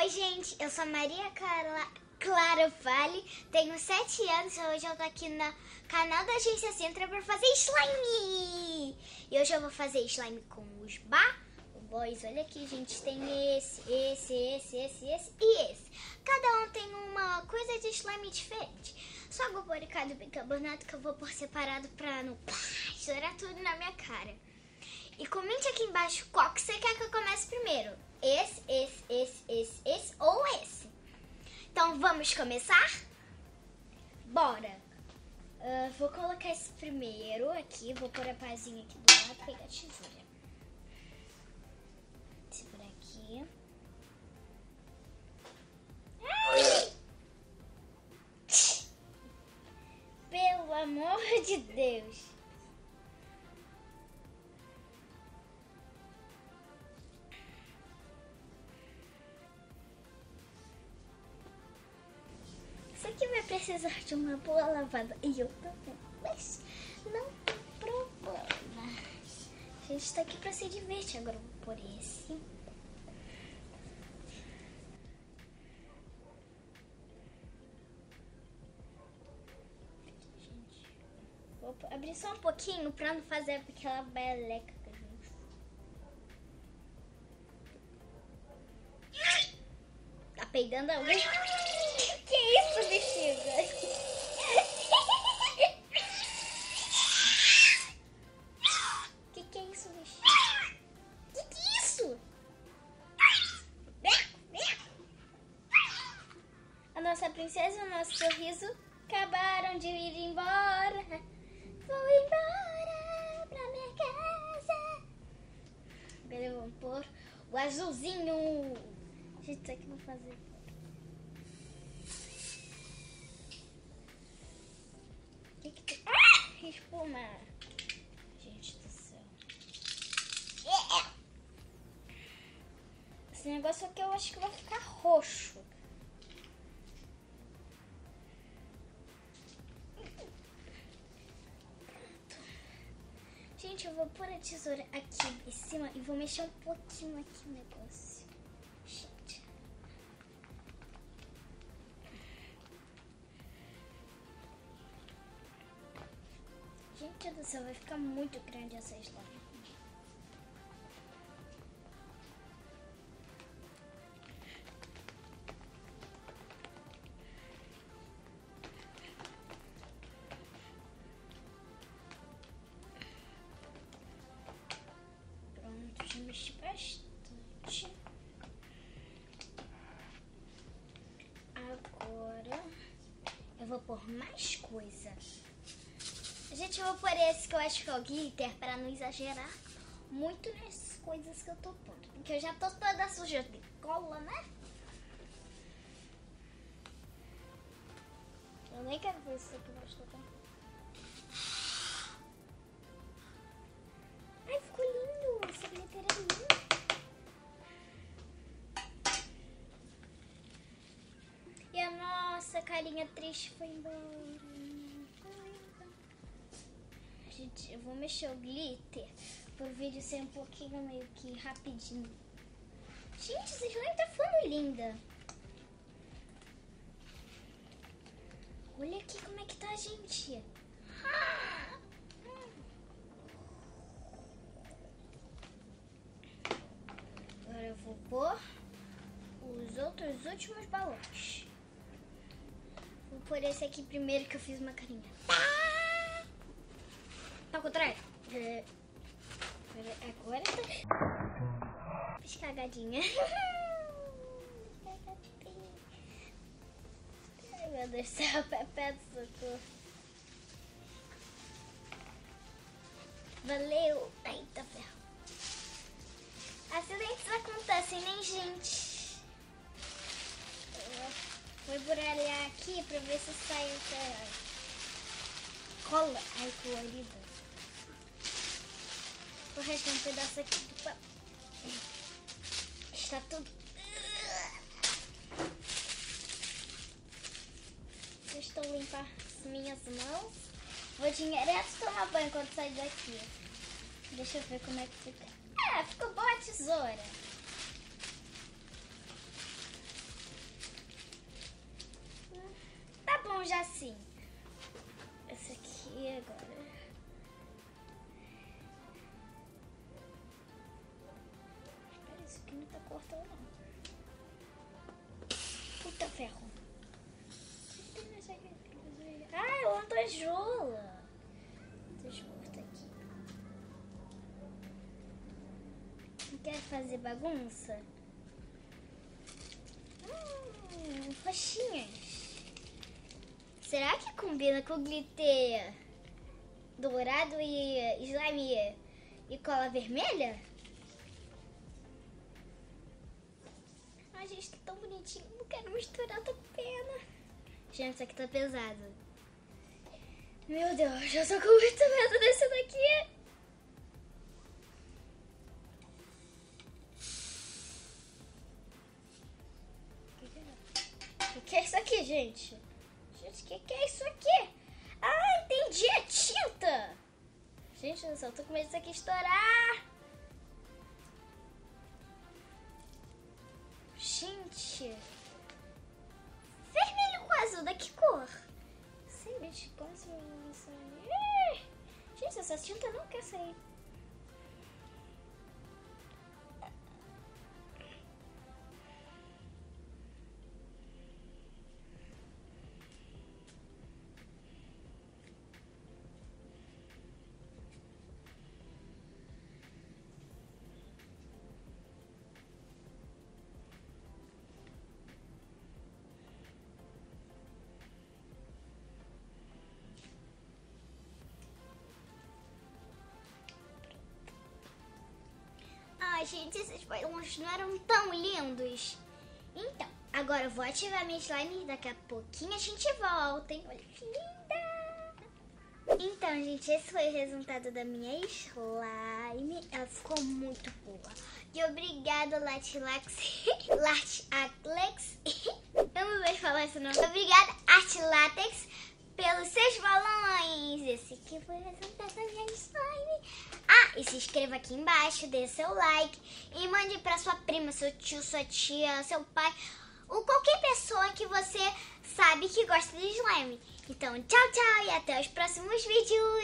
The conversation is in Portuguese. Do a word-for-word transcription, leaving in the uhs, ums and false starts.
Oi, gente, eu sou a Maria Clara, Clara Vale, tenho sete anos e hoje eu tô aqui no canal da Agência Sintra para fazer slime. E hoje eu vou fazer slime com os boys. Olha aqui, gente, tem esse, esse, esse, esse, esse e esse. Cada um tem uma coisa de slime diferente. Só água boricada e bicarbonato que eu vou pôr separado pra não estourar tudo na minha cara. E comente aqui embaixo qual que você quer que eu comece primeiro. Esse, esse, esse, esse, esse ou esse. Então vamos começar? Bora! Uh, vou colocar esse primeiro aqui. Vou pôr a pazinha aqui do lado e pegar a tesoura. Esse por aqui. Ai! Pelo amor de Deus! Isso aqui vai precisar de uma boa lavada. E eu também. Mas não tem problema. A gente tá aqui pra se divertir. Agora eu vou pôr esse. Gente, vou abrir só um pouquinho pra não fazer aquela beleca. Tá peidando alguém? Que isso, bexiga? Que que é isso, bexiga? Que que é isso? A nossa princesa e o nosso sorriso acabaram de ir embora. Vou embora pra minha casa. Agora vamos pôr o azulzinho. Gente, isso aqui eu vou fazer. O que que tem? Ah! Espuma! Gente do céu. Esse negócio aqui eu acho que vai ficar roxo. Gente, eu vou pôr a tesoura aqui em cima e vou mexer um pouquinho aqui no negócio. Gente. Gente do céu, vai ficar muito grande essa slime. Pronto, já mexi bastante. Agora eu vou pôr mais coisa. Gente, eu vou pôr esse que eu acho que é o glitter pra não exagerar muito nessas coisas que eu tô pondo. Porque eu já tô toda suja de cola, né? Eu nem quero ver isso aqui embaixo do tampão. Ai, ficou lindo! Esse glitter é lindo! E a nossa carinha triste foi embora. Gente, eu vou mexer o glitter pro vídeo ser um pouquinho meio que rapidinho. Gente, essa slime tá ficando linda. Olha aqui como é que tá, gente. Agora eu vou pôr os outros últimos balões. Vou pôr esse aqui primeiro que eu fiz uma carinha. Tá ao contrário. É. Agora tá. Fiz cagadinha. Ai, meu Deus do céu, Pepe do socorro. Valeu. Eita, ferro. Acidentes acontecem, né, gente? Eu vou embrulhar aqui pra ver se sai essa cola. Ai, colorida. Vou rasgar um pedaço aqui do papel. Está tudo. Deixa eu limpar as minhas mãos. Vou direto tomar banho quando sair daqui. Deixa eu ver como é que fica. Ah, ficou boa a tesoura. ferro. Ah, é lantajola. Deixa eu cortar aqui. Não quer fazer bagunça? Hum, roxinhas. Será que combina com glitter dourado e slime e cola vermelha? Ai, gente, tá tão bonitinho. Não quero misturar, tá pena. Gente, isso aqui tá pesado. Meu Deus, eu tô com muito medo desse daqui. O que é isso aqui, gente? Gente, o que, que é isso aqui? Ah, entendi, é tinta. Gente, eu só tô com medo disso aqui estourar. Gente. Vermelho com azul, da que cor? Sei, gente, como se não sair. Gente, essa tinta não quer sair. Ai, gente, esses balões não eram tão lindos. Então, agora eu vou ativar minha slime e daqui a pouquinho a gente volta, hein? Olha que linda! Então, gente, esse foi o resultado da minha slime. Ela ficou muito boa. E obrigada, Latilax. Latilax. Eu não sei falar isso não. Obrigada, Artilatex, pelos seus balões. Esse aqui foi o resultado da minha slime. Ah, e se inscreva aqui embaixo, dê seu like e mande pra sua prima, seu tio, sua tia, seu pai, ou qualquer pessoa que você sabe que gosta de slime. Então, tchau, tchau e até os próximos vídeos.